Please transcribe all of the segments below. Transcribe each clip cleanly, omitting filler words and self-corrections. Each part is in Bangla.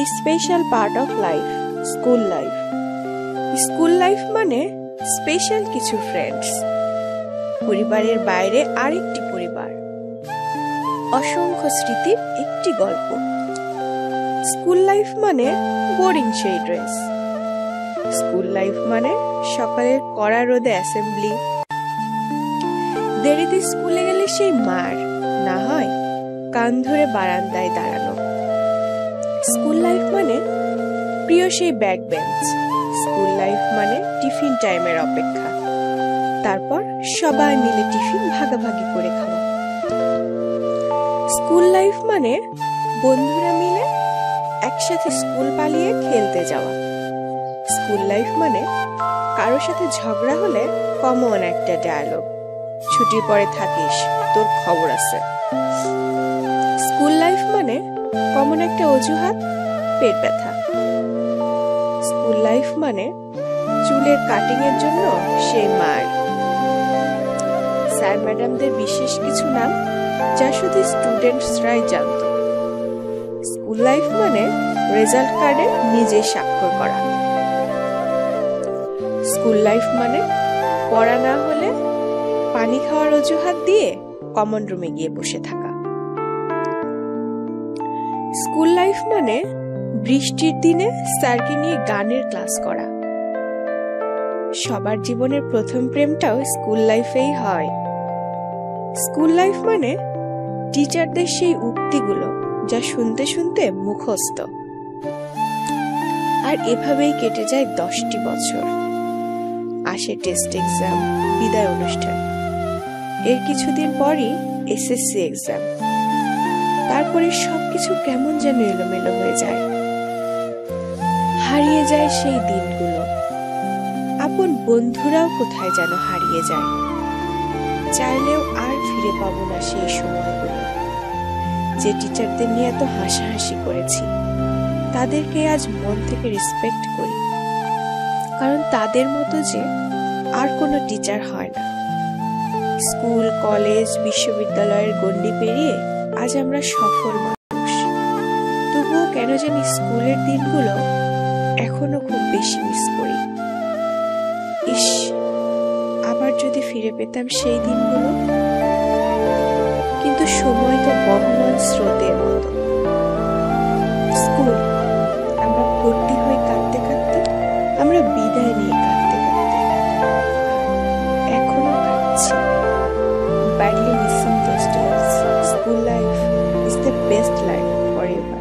Special part of life, school life. School life মানে স্পেশাল কিছু ফ্রেন্ডস, পরিবারের বাইরে আরেকটি পরিবার, অসংখ্য স্মৃতির একটি গল্প। স্কুল লাইফ মানে বোরিং সেই ড্রেস। স্কুল লাইফ মানে সকালের কড়া রোদে অ্যাসেম্বলি, দেরিতে স্কুলে গেলে সেই মার, না হয় কান ধরে বারান্দায় দাঁড়ানো। স্কুল লাইফ মানে প্রিয় সেই ব্যাক বেঞ্চ। স্কুল লাইফ মানে টিফিন টাইমের অপেক্ষা, তারপর সবাই মিলে টিফিন ভাগাভাগি করে খাওয়া। স্কুল লাইফ মানে বন্ধুরা মিলে একসাথে স্কুল পালিয়ে খেলতে যাওয়া। স্কুল লাইফ মানে কারোর সাথে ঝগড়া হলে কমন একটা ডায়ালগ, ছুটির পরে থাকিস, তোর খবর আছে। স্কুল লাইফ মানে কমন একটা অজুহাত, পেট ব্যথা। স্কুল লাইফ মানে চুলের কাটিং এর জন্য সেই মার। স্যার ম্যাডামদের বিশেষ কিছু নাম যা শুধু স্টুডেন্টসরাই জানত। স্কুল লাইফ মানে রেজাল্ট কার্ডে নিজে স্বাক্ষর করা। স্কুল লাইফ মানে পড়া না হলে পানি খাওয়ার অজুহাত দিয়ে কমন রুমে গিয়ে বসে থাকা। স্কুল লাইফ মানে বৃষ্টির দিনে স্যারকে নিয়ে গানের ক্লাস করা। সবার জীবনের প্রথম প্রেমটাও স্কুল লাইফেই হয়। স্কুল লাইফ মানে টিচারদের সেই উক্তিগুলো যা শুনতে শুনতে মুখস্থ। আর এভাবেই কেটে যায় 10টি বছর। আসে টেস্ট এক্সাম, বিদায় অনুষ্ঠান, এর কিছুদিন পরই এসএসসি এক্সাম। তারপরে সবকিছু কেমন যেন এলোমেলো হয়ে যায়, হারিয়ে যায় সেই দিনগুলো। আপন বন্ধুরাও কোথায় যেন হারিয়ে যায়, চাইলেও আর ফিরে পাবো না সেই সময়গুলো। যে টিচারদের নিয়ে এত হাসাহাসি করেছি, তাদেরকে আজ মন থেকে রেসপেক্ট করি, কারণ তাদের মতো যে আর কোনো টিচার হয় না। স্কুল, কলেজ, বিশ্ববিদ্যালয়ের গণ্ডি পেরিয়ে আজ আমরা সফল মানুষ, তবুও কেন জানি স্কুলের দিনগুলো এখনো খুব বেশি মিস করি। ইস, আবার যদি ফিরে পেতাম সেই দিনগুলো। কিন্তু সময় তো বহমান স্রোতের মতো। স্কুল, আমরা ভর্তি হয়ে কাঁদতে কাঁদতে, আমরা বিদায় নিয়ে কাঁদতে কাঁদতে এখনো কাঁদছি। Badly missing those days. School life is the best life forever.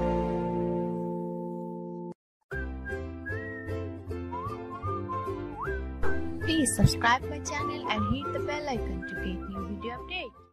Please subscribe my channel and hit the bell icon to get new video updates.